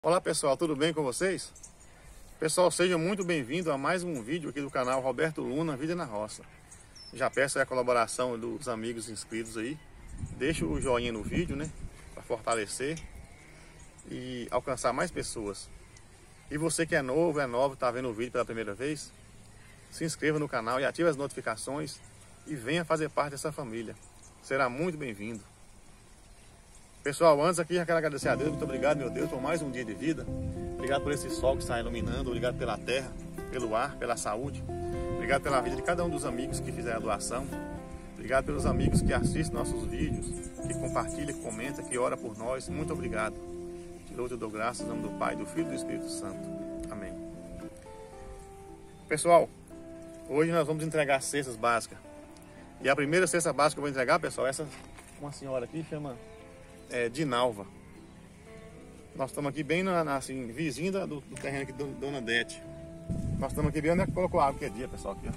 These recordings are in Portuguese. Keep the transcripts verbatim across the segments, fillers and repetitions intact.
Olá pessoal, tudo bem com vocês? Pessoal, sejam muito bem-vindos a mais um vídeo aqui do canal Roberto Luna, Vida na Roça. Já peço a colaboração dos amigos inscritos aí. Deixa o joinha no vídeo, né? Para fortalecer e alcançar mais pessoas. E você que é novo, é novo, está vendo o vídeo pela primeira vez, se inscreva no canal e ative as notificações e venha fazer parte dessa família. Será muito bem-vindo. Pessoal, antes aqui já quero agradecer a Deus, muito obrigado, meu Deus, por mais um dia de vida. Obrigado por esse sol que está iluminando, obrigado pela terra, pelo ar, pela saúde. Obrigado pela vida de cada um dos amigos que fizeram a doação. Obrigado pelos amigos que assistem nossos vídeos, que compartilham, que comentam, que oram por nós. Muito obrigado. Te louvo e dou graças em nome do Pai, do Filho e do Espírito Santo. Amém. Pessoal, hoje nós vamos entregar cestas básicas. E a primeira cesta básica que eu vou entregar, pessoal, essa uma senhora aqui chama é, Dinalva. Nós estamos aqui bem na, na assim, vizinha do, do terreno aqui do Dona Dete. Nós estamos aqui bem onde é que colocou água que é dia, pessoal. Aqui, ó.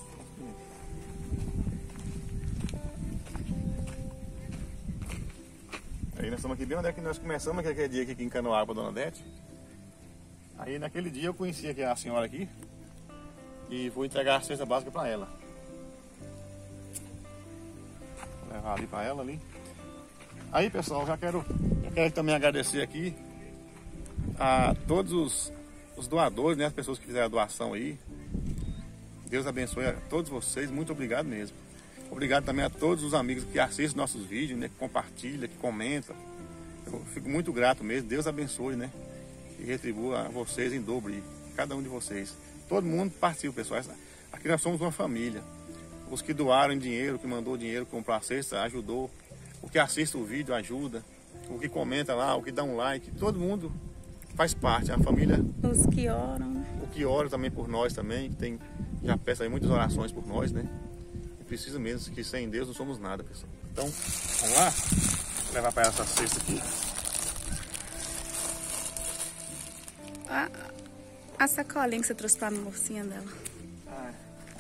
Aí nós estamos aqui bem onde é que nós começamos aquele dia aqui que encanou água para Dona Dete. Aí naquele dia eu conheci aqui a senhora aqui e vou entregar a cesta básica para ela. Vou levar ali para ela ali. Aí pessoal, já quero, já quero também agradecer aqui a todos os, os doadores, né, as pessoas que fizeram a doação aí. Deus abençoe a todos vocês, muito obrigado mesmo. Obrigado também a todos os amigos que assistem nossos vídeos, né, que compartilham, que comentam. Eu fico muito grato mesmo, Deus abençoe, né, e retribua a vocês em dobro, cada um de vocês. Todo mundo participa, pessoal. Aqui nós somos uma família. Os que doaram dinheiro, que mandou dinheiro, que comprou a cesta, ajudou. O que assiste o vídeo ajuda, o que comenta lá, o que dá um like, todo mundo faz parte, a família. Os que oram. O que ora também por nós também, que tem, já peça aí muitas orações por nós, né? E precisa mesmo, que sem Deus não somos nada, pessoal. Então, vamos lá? Vou levar para essa cesta aqui. A, a sacolinha que você trouxe para a mocinha dela. Ah.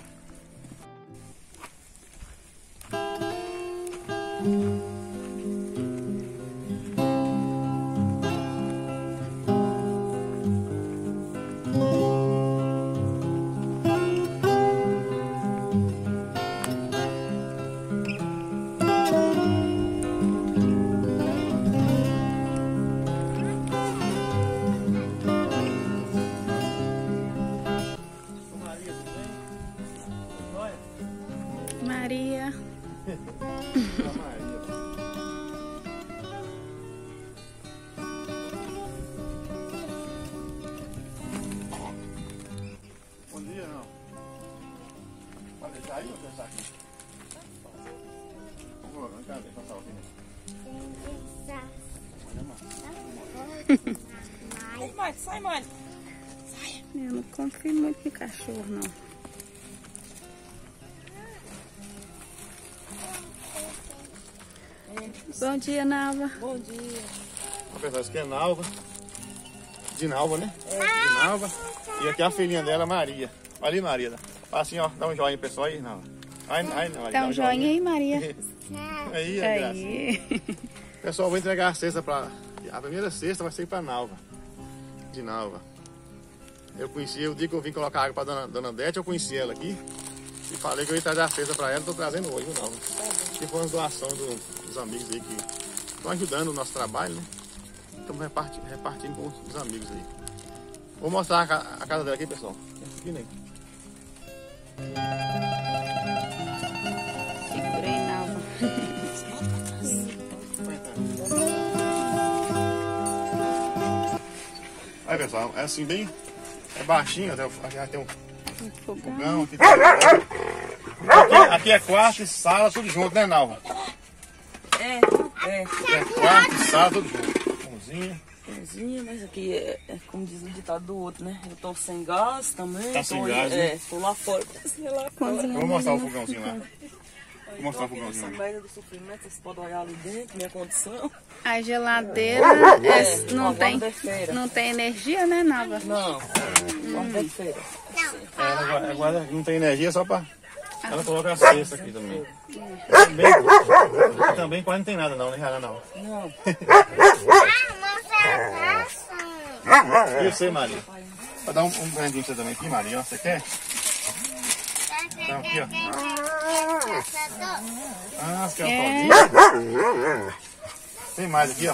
Maria. Bom dia, não. Pode deixar aí ou deixar aqui? Vou, vem cá, deixa eu passar aqui. Sai, mãe, sai, mãe. Eu não confio muito em cachorro, não. Bom dia, Nalva. Bom dia. Vou pensar, isso aqui é Nalva. Dinalva, né? É. Dinalva. E aqui é a filhinha dela, Maria. Olha ali, Maria. Assim, ó, dá um joinha pessoal aí, Nalva. Aí, aí, Maria, Dá um joinha aí, Maria. Aí, é graça. Pessoal, vou entregar a cesta para... A primeira cesta vai ser para Nalva. Dinalva. Eu conheci, o dia que eu vim colocar água para dona, dona Dete, eu conheci ela aqui. E falei que eu ia trazer a cesta para ela, estou trazendo hoje, Nalva. Que foi uma doação do, dos amigos aí que estão ajudando o nosso trabalho, né? Estamos repartindo, repartindo com os amigos aí. Vou mostrar a, a casa dela aqui, pessoal. Aqui, né? Segurei, Nalva. Aí, pessoal, é assim bem... É baixinho, até já tem um, Um fogão. fogão aqui, tem um... aqui. Aqui é quarto e sala, tudo junto, né, Nalva? É, é. Aqui é quarto e sala, tudo junto. Cozinha. Cozinha, mas aqui é, é como diz o ditado do outro, né? Eu tô sem gás também. Tá tô, sem gás, né? É, tô lá fora. Tô lá fora. Eu vou mostrar o fogãozinho lá. Vou mostrar o fogãozinho Essa lá. merda do sofrimento, vocês podem olhar ali dentro, minha condição. A geladeira é, É, não, uma tem, guarda-feira. não tem energia, né, Nalva? Não, quarta-feira. É, ela guarda, não tem energia só pra... Ela coloca a cesta aqui também. Também, também quase não tem nada não, né, Rara? Não. Não. E você, Maria? Vou dar um, um brandinho pra você também aqui, Maria. Você quer? Então, aqui, ó. Ah, você quer um todinho? Tem mais aqui, ó.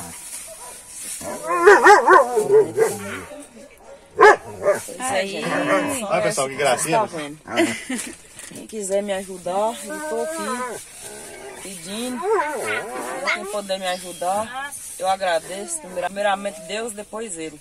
Aí, olha, pessoal, que gracinha. Tá vendo? Quem quiser me ajudar, eu tô aqui pedindo. Quem puder me ajudar, eu agradeço. Primeiramente Deus, depois ele.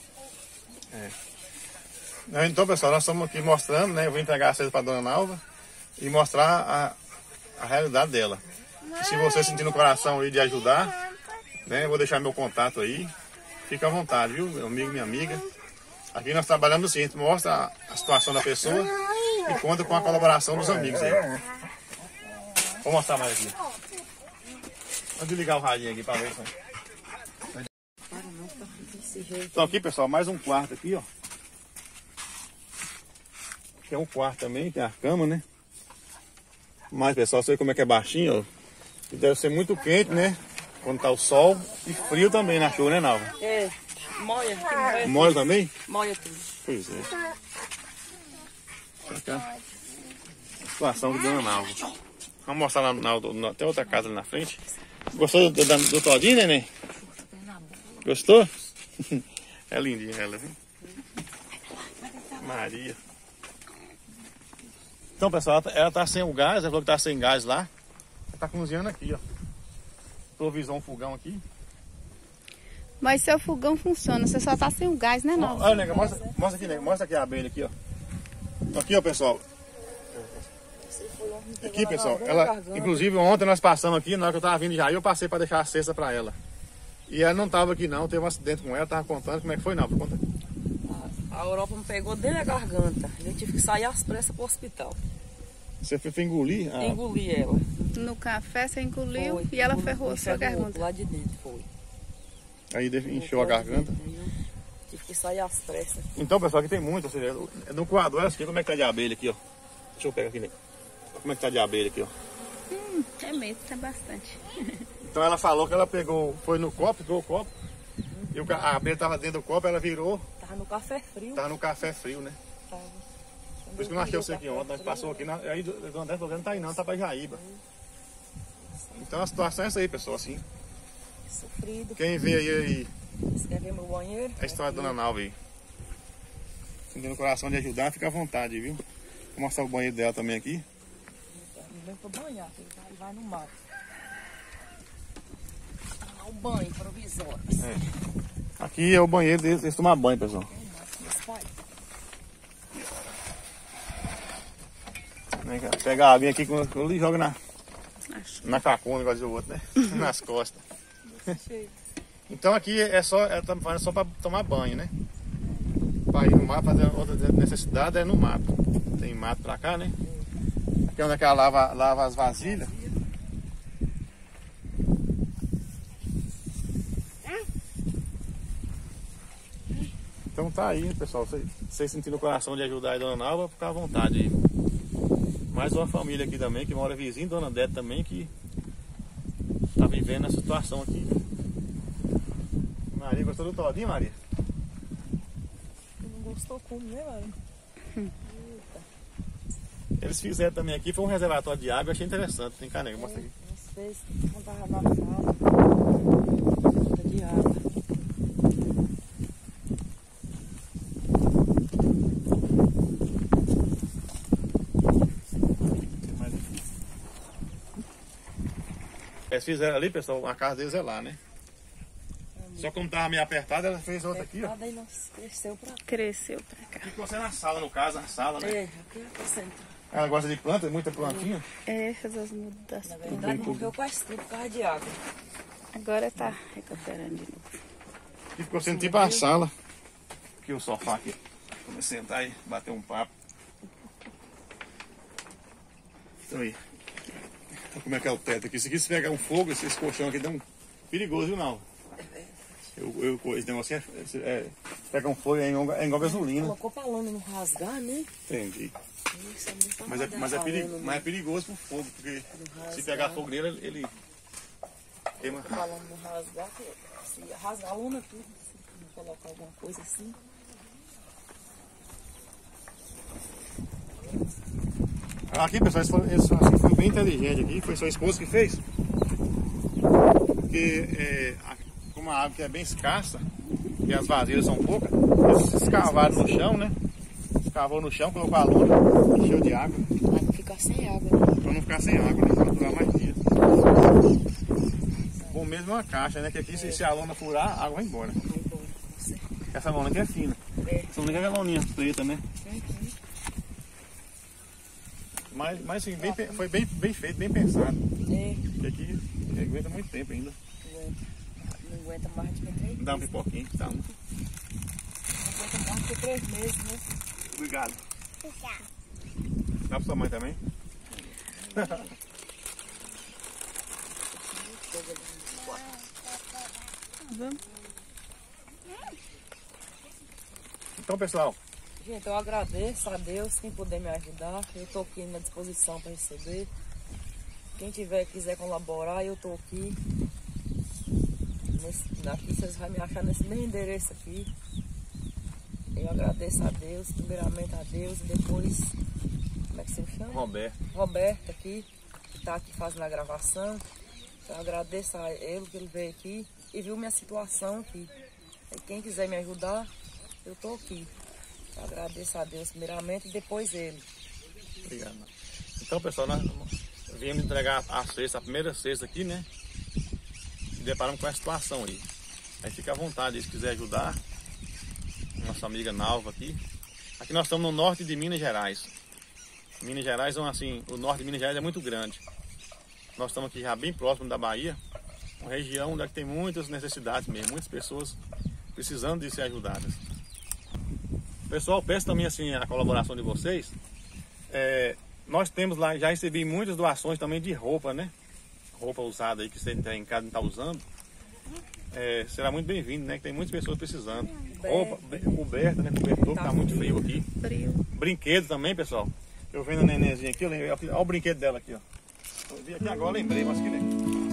É. Então, pessoal, nós estamos aqui mostrando, né? Eu vou entregar a cesta para a dona Nalva e mostrar a, a realidade dela. E se você sentir no coração aí de ajudar, né? Eu vou deixar meu contato aí. Fica à vontade, viu, meu amigo, minha amiga. Aqui nós trabalhamos assim, a gente mostra a, a situação da pessoa e conta com a colaboração dos amigos aí. Vou mostrar mais aqui. Vou desligar o radinho aqui para ver. Só. Então aqui, pessoal, mais um quarto aqui, ó. Aqui é um quarto também, tem a cama, né? Mas, pessoal, você vê como é que é baixinho, ó. E deve ser muito quente, né? Quando tá o sol. E frio também na chuva, né, Nalva? É, molha, aqui molha. Molha também? Molha tudo. Pois é. Cá. A situação do dona Nalva. Vamos mostrar lá na, até outra casa ali na frente. Gostou do, do, do todinho, neném? Gostou? É lindinha ela, viu? Maria. Então, pessoal, ela tá, ela tá sem o gás, ela falou que tá sem gás lá. Ela tá cozinhando aqui, ó. Provisão um fogão aqui. Mas seu fogão funciona, você só tá sem o gás, né, não? Olha, nega, mostra, mostra aqui, nega, mostra aqui a abelha aqui, ó. Aqui, ó, pessoal. Aqui, pessoal, ela, inclusive ontem nós passamos aqui, na hora que eu tava vindo já, eu passei para deixar a cesta para ela. E ela não tava aqui não, teve um acidente com ela, tava contando como é que foi não, conta. A Europa me pegou dentro da garganta, eu tive que sair às pressas pro hospital. Você foi engolir? Ah. Engoli ela. No café você engoliu Foi. e ela Engoli- ferrou a sua enferrou garganta. lá de dentro, foi. Aí encheu a garganta. Aí eu tive que sair às pressas. Então, pessoal, aqui tem muito, assim, é no coador, olha aqui como é que tá de abelha aqui, ó. Deixa eu pegar aqui, nega. Como é que tá de abelha aqui, ó. Hum, é mesmo, tá bastante. Então ela falou que ela pegou, foi no copo, pegou o copo. E o, ca- a abelha tava dentro do copo, ela virou, Tava no café frio. tava no café frio, né? Tava. Por isso que eu não achei você aqui ontem, nós passou aqui, na, aí o Dona André falou que não tá aí não, tá pra Jaíba. Então a situação é essa aí, pessoal, assim. Sofrido. Quem vê aí, aí Você quer ver meu banheiro? a história da Dona Nalva aí. Sentindo no coração de ajudar, fica à vontade, viu? Vou mostrar o banheiro dela também aqui. Não vem pra banhar, ele vai, ele vai no mato. Ah, o banho provisório. É. Aqui é o banheiro deles, eles tomam banho, pessoal. Vem cá, pega a água aqui com ele e joga na, na cacunda, igual dizer o outro, né? Nas costas. Então aqui é só, é só para tomar banho, né? Para ir no mato, fazer outra necessidade é no mato. Tem mato pra cá, né? Aqui é onde é que ela lava, lava as vasilhas. Então tá aí, pessoal. Vocês, vocês sentindo o coração de ajudar a Dona Nalva, fica à vontade aí. Mais uma família aqui também, que mora vizinho, Dona Dete também, que tá vivendo essa situação aqui. Maria, gostou do todinho, Maria? Não gostou como, né, mano? Eles fizeram também aqui, foi um reservatório de água, eu achei interessante. Tem caneca, mostra aqui. Às vezes, quando tava na sala, falta de água. Eles fizeram ali, pessoal, a casa deles é lá, né? Só como tava meio apertado, ela fez outra aqui, ó. Nada aí não cresceu pra cá. Cresceu pra cá. Ficou sendo na sala, no caso, na sala, né? É, aqui eu centro. Ela gosta de planta, muita plantinha. É, fez as mudas. Na verdade, morreu quase tudo por causa de água. Agora tá recuperando de novo. E ficou sendo tipo a sala. Aqui o sofá aqui. Vamos sentar aí, bater um papo. Então aí. Olha como é que é o teto aqui. Se aqui se pegar um fogo, esse colchão aqui dá um perigoso, viu, não? Eu, eu, esse negócio é, é pega um fogo, é igual, é igual gasolina. Colocou pra lona não rasgar, né? Entendi. Isso é muito Mas é, mas, é perigo, mas é perigoso pro fogo, porque se pegar fogo nele, ele queima. Colocou pra lona não rasgar, se rasgar a lona tudo. Se colocar alguma coisa assim. Aqui, pessoal, esse foi, esse, assim, foi bem inteligente aqui, foi sua esposa que fez. Porque é, como a água aqui é bem escassa e as vasilhas são poucas, eles escavaram no chão, né? Escavou no chão, colocou a lona, encheu de água. Pra não ficar sem água, né? Pra não ficar sem água, né? Pra durar mais dias. Bom mesmo é uma caixa, né? Que aqui se, se a lona furar, a água vai embora. Vai embora, com certeza. Essa lona aqui é fina. É. Essa lona aqui é a loninha preta, né? Uhum. Mas, mas assim, bem, foi bem, bem feito, bem pensado. É. Porque aqui aguenta muito tempo ainda. Não aguenta mais de três meses. Dá um pipoquinho, tá um. Não aguenta mais de três meses, né? Obrigado. Dá pra sua mãe também? Vamos. Então, pessoal, Gente, eu agradeço a Deus quem puder me ajudar. Eu estou aqui na disposição para receber. Quem tiver quiser colaborar, eu estou aqui. Nesse, aqui vocês vão me achar nesse mesmo endereço aqui. Eu agradeço a Deus, primeiramente a Deus e depois, como é que você me chama? Roberto. Roberto aqui, que está aqui fazendo a gravação. Eu agradeço a ele que ele veio aqui e viu minha situação aqui. E quem quiser me ajudar, eu estou aqui. Eu agradeço a Deus primeiramente e depois ele. Obrigado. Então, pessoal, nós viemos entregar a cesta, a primeira cesta aqui, né? E deparamos com essa situação aí. Aí fica à vontade, se quiser ajudar. Nossa amiga Nalva aqui. Aqui nós estamos no norte de Minas Gerais. Minas Gerais, assim, o norte de Minas Gerais é muito grande. Nós estamos aqui já bem próximo da Bahia. Uma região onde tem muitas necessidades mesmo, muitas pessoas precisando de ser ajudadas. Pessoal, peço também assim a colaboração de vocês. É, nós temos lá, já recebi muitas doações também de roupa, né? Roupa usada aí que você tem em casa e não está usando. É, será muito bem-vindo, né? Que tem muitas pessoas precisando. Roupa, coberta, né? Cobertor, que tá muito frio aqui. Frio. Brinquedo também, pessoal. Eu vendo a nenenzinha aqui, eu lembrei, olha o brinquedo dela aqui, ó. Eu vi aqui agora, lembrei, mas que nem.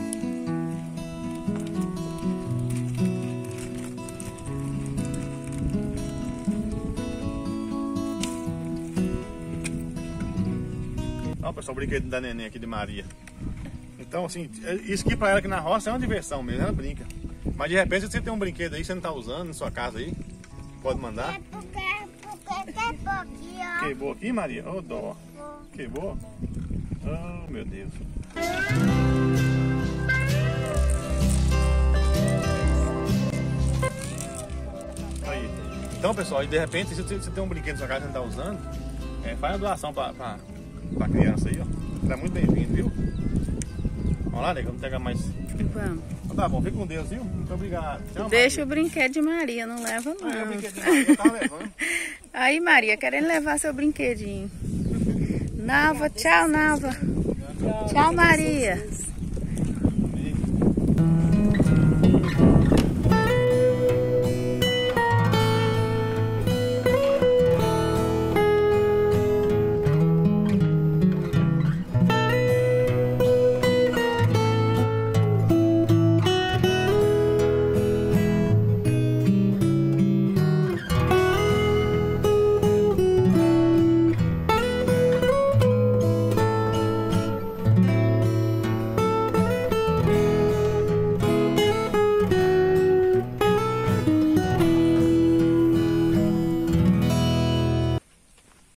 Olha, pessoal, o brinquedo da neném aqui de Maria. Então, assim, isso aqui pra ela aqui na roça é uma diversão mesmo, ela brinca. Mas de repente você tem um brinquedo aí que você não tá usando na sua casa aí, pode mandar. É porque, porque quebrou aqui, ó. Quebrou aqui, Maria? Ô, dó. Quebrou? Oh, meu Deus. Aí. Então, pessoal, e de repente, se você tem um brinquedo na sua casa que você não tá usando, é, faz a doação pra, pra, pra criança aí, ó. Você é muito bem-vindo, viu? Vamos lá, nega, vamos pegar mais. Vamos. Então tá bom, fica com Deus, viu? Muito obrigado. Tchau, Deixa Maria. o brinquedo de Maria, não leva não. Ah, é o brinquedo de Maria, eu tava levando. Aí, Maria, querendo levar seu brinquedinho. Nalva, tchau, Nalva. Tchau, Maria.